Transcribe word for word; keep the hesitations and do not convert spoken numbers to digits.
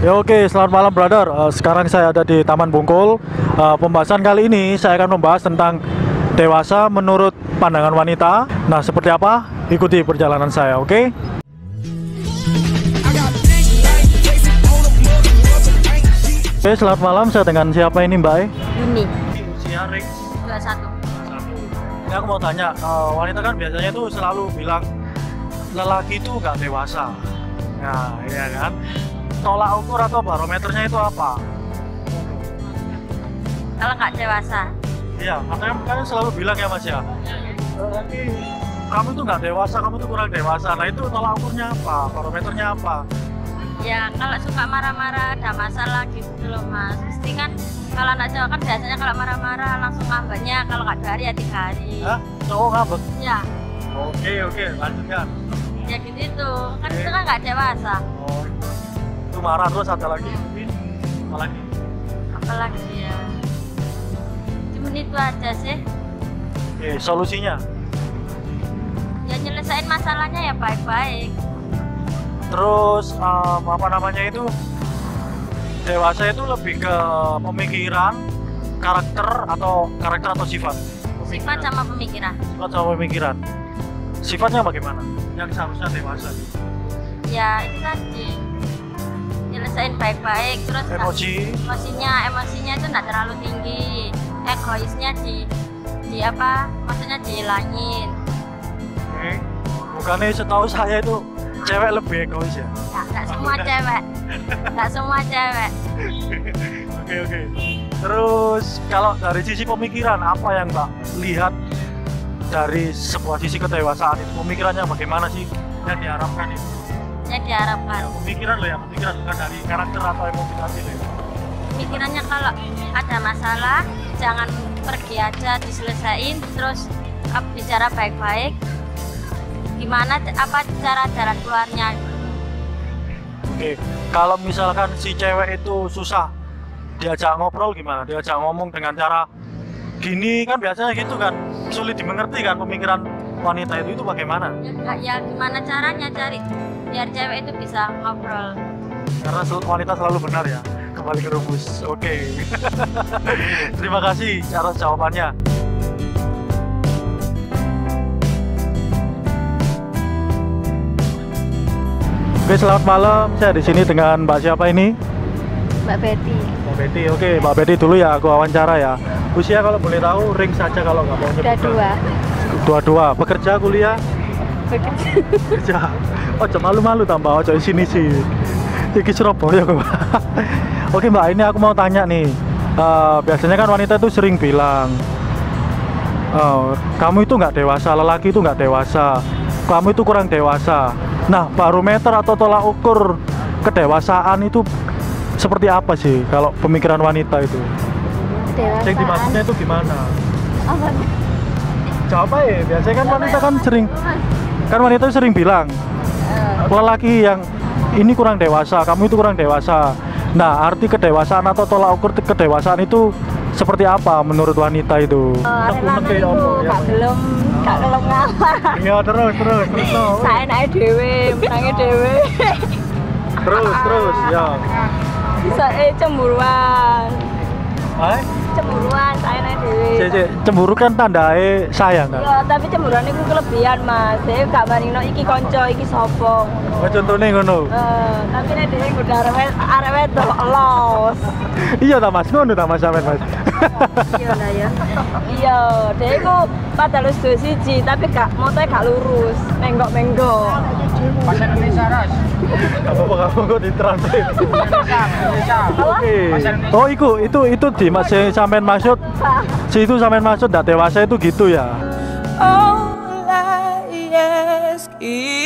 Ya oke, selamat malam brother. Uh, sekarang saya ada di Taman Bungkul. Uh, pembahasan kali ini saya akan membahas tentang dewasa menurut pandangan wanita. Nah, seperti apa? Ikuti perjalanan saya, oke? Oke, selamat malam. Saya dengan siapa ini, Mbak? Yuni. Usia ring dua puluh satu. Ini aku mau tanya, uh, wanita kan biasanya tuh selalu bilang lelaki itu nggak dewasa. Nah, iya kan? Tolak ukur atau barometernya itu apa? Kalau nggak dewasa. Iya, makanya kan selalu bilang ya Mas ya. Lelaki, kamu tuh nggak dewasa, kamu tuh kurang dewasa. Nah itu tolak ukurnya apa? Barometernya apa? Ya kalau suka marah-marah ada masalah gitu loh Mas. Mesti kan kalau anak cowok kan biasanya kalau marah-marah langsung ngambeknya, kalau nggak dua hari ya tiga hari. Hah? Cowok ngambek? Ya. Oke oke, lanjutkan. Ya gitu itu, kan Oke. itu kan nggak dewasa. Oh, itu marah terus ada lagi mungkin? Apa lagi? Apalagi ya. Cuma itu aja sih. Oke, solusinya? Ya nyelesain masalahnya ya baik-baik. Terus um, apa namanya itu? Dewasa itu lebih ke pemikiran, karakter atau karakter atau sifat? Sifat sama pemikiran. Sifat sama pemikiran. Sifatnya bagaimana? Yang seharusnya dewasa. Ya itu tadi. Nyelesain baik-baik, terus Emosi. emosinya emosinya itu nggak terlalu tinggi, egoisnya di di apa maksudnya dihilangin. Oke. Bukannya setahu saya itu cewek lebih egois ya? Nggak, nggak semua cewek, nggak semua cewek. Oke oke. Terus kalau dari sisi pemikiran apa yang Mbak lihat dari sebuah sisi kedewasaan itu, pemikirannya bagaimana sih yang diharapkan itu? Yang diharapkan. Ya, pemikiran loh ya, pemikiran bukan dari karakter atau emosi tadi loh ya. Pemikirannya kalau ada masalah jangan pergi aja, diselesain, terus uh, bicara baik-baik. Gimana apa cara jalan keluarnya? Oke, kalau misalkan si cewek itu susah diajak ngobrol gimana? Diajak ngomong dengan cara gini kan biasanya gitu kan, sulit dimengerti kan pemikiran wanita itu, itu bagaimana? Ya, ya gimana caranya cari biar cewek itu bisa ngobrol? Karena sel- wanita selalu benar ya, kembali ke rumus. Oke. Terima kasih atas jawabannya. Oke, selamat malam. Saya di sini dengan Mbak siapa ini? Mbak Betty. Mbak Betty. Oke, Mbak Betty dulu ya aku wawancara ya. Usia kalau boleh tahu, ring saja kalau nggak mau nyebut. dua. Dua-dua. Bekerja, kuliah? Bekerja. Bekerja. Oh, cuma malu-malu tambah. Oh, di sini sih. Iki Surabaya kok. Oke Mbak, ini aku mau tanya nih. Uh, biasanya kan wanita itu sering bilang, oh, kamu itu nggak dewasa, lelaki itu nggak dewasa, kamu itu kurang dewasa. Nah, barometer atau tolak ukur kedewasaan itu seperti apa sih kalau pemikiran wanita itu? Dewasaan. Yang dimaksudnya itu gimana? Apa? Jawab aja. Biasanya kan wanita kan sering, kan wanita itu sering bilang, lelaki yang ini kurang dewasa, kamu itu kurang dewasa. Nah, arti kedewasaan atau tolak ukur kedewasaan itu seperti apa menurut wanita itu? Oh, Unek-unek ya, apa? Ya, gak belum, gak belum ngalah. Iya, terus, terus, terus. no. Saya naik dewe, menangnya dewe. Terus, terus, ya. Bisa eh cemburuan, Hai, cemburuan saya naik dewe. Cece, cemburu kan tandai sayang kan? Ya, tapi cemburuan itu kelebihan mas. Saya gak bandingno iki konco, iki sopo. Oh, contohnya ngono. Eh, tapi nek dhewe udah arep arep wedok los. Iya ta Mas, ngono ta Mas sampean Mas. Iya lah ya. Iya, dhewe ku padahal wis duwe siji, tapi gak motoe gak lurus, menggok-menggok. Bahasa Indonesia, Ras. Apa kamu kok ditranslate? Indonesia, Indonesia. Oke. Bahasa Indonesia. Oh, iku itu itu di Mas sampean maksud, si itu sampean maksud ndak dewasa itu gitu ya. All I ask is